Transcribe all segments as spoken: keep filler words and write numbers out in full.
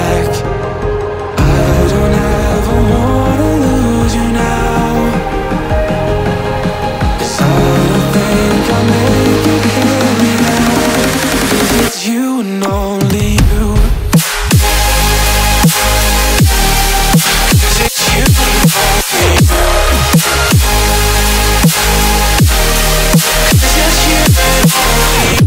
back. I don't ever wanna lose you now, 'cause I don't think I'll make it hear me now, 'cause it's you and only you. 'Cause it's you and only you. 'Cause it's you and only you.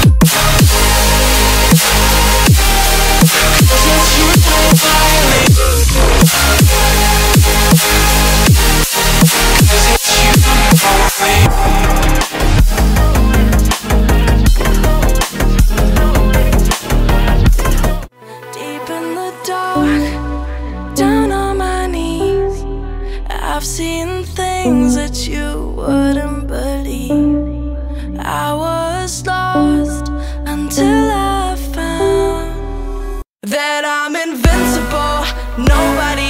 Deep in the dark, down on my knees, I've seen things that you wouldn't believe. I was lost until I found that I'm invincible. Nobody